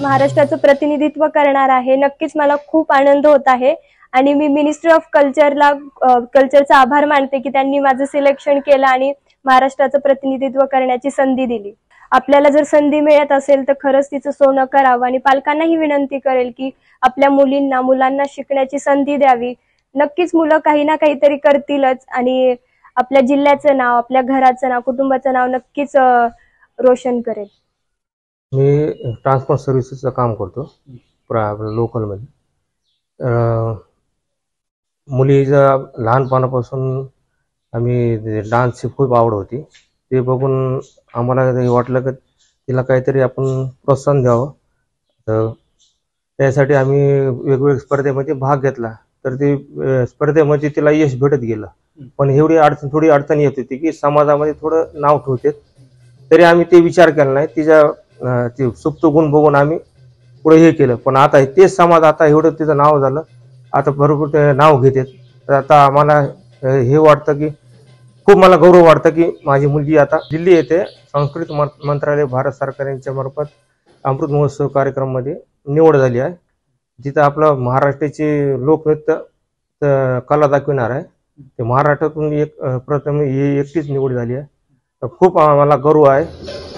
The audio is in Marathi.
महाराष्ट्राचं प्रतिनिधित्व करणार आहे। नक्कीच मला खूप आनंद होत आहे आणि मी मिनिस्ट्री ऑफ कल्चरचा आभार मानते की त्यांनी माझं सिलेक्शन केलं आणि महाराष्ट्राचं प्रतिनिधित्व करण्याची संधी दिली। आपल्याला जर संधी मिळत असेल तर खरंच तिचं सोनं करावं आणि पालकांनाही विनंती करेल की आपल्या मुलांना शिकण्याची संधी द्यावी। नक्कीच मुलं काही ना काहीतरी करतीलच आणि आपल्या जिल्ह्याचं नाव, आपल्या घराचं नाव, कुटुंबाचं नाव नक्कीच रोशन करेल। मी ट्रान्सपोर्ट सर्व्हिसेसचं काम करतो लोकलमध्ये। मुलीच्या लहानपणापासून आम्ही डान्सची खूप आवड होती। ते बघून आम्हाला वाटलं की तिला काहीतरी आपण प्रोत्साहन द्यावं, तर त्यासाठी आम्ही वेगवेगळ्या स्पर्धेमध्ये भाग घेतला। तर ते स्पर्धेमध्ये तिला यश भेटत गेलं, पण थोडी अडचण येत होती की समाजामध्ये थोडं नाव ठेवतात। तरी आम्ही ते विचार केला नाही, तिच्या सुप्त गुण बघून आम्ही पुढे हे केलं। पण आता तेच समाज आता एवढं तिचं नाव झालं, आता भरपूर ते नाव घेतात। तर आता आम्हाला हे वाटतं की खूप मला गौरव वाटतं की माझी मुलगी आता दिल्ली येथे संस्कृती मंत्रालय भारत सरकार यांच्या मार्फत अमृत महोत्सव कार्यक्रममध्ये निवड झाली आहे, जिथं आपलं महाराष्ट्राचे लोकनृत्य कला दाखविणार आहे। ते महाराष्ट्रातून प्रथम ही एकटीच निवड झाली आहे। तर खूप आम्हाला गर्व आहे।